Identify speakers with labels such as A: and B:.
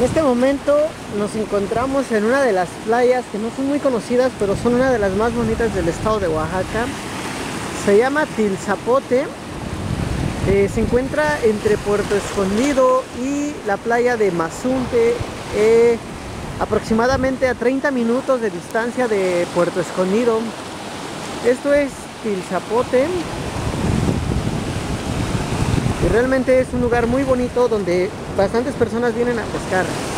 A: En este momento nos encontramos en una de las playas que no son muy conocidas, pero son una de las más bonitas del estado de Oaxaca. Se llama Tilzapote. Se encuentra entre Puerto Escondido y la playa de Mazunte, aproximadamente a 30 minutos de distancia de Puerto Escondido. Esto es Tilzapote y realmente es un lugar muy bonito donde bastantes personas vienen a pescar.